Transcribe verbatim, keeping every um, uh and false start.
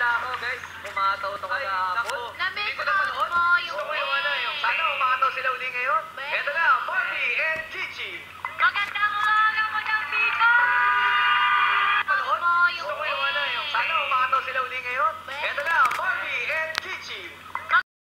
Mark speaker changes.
Speaker 1: Naniwala ako, guys. Umataw to
Speaker 2: Ay,
Speaker 1: kahapon.
Speaker 2: naku.
Speaker 3: Na-miss
Speaker 1: Hindi ko napanood.
Speaker 3: mo yung...
Speaker 1: Gusto ko yung ano, yung sana umataw sila uli ngayon. Eto na, Barbie and Gigi.
Speaker 3: Magandang umaga mo ng tita!
Speaker 1: Panood?
Speaker 3: Mo yung...
Speaker 1: Gusto ko yung ano, yung sana umataw sila uli ngayon. Eto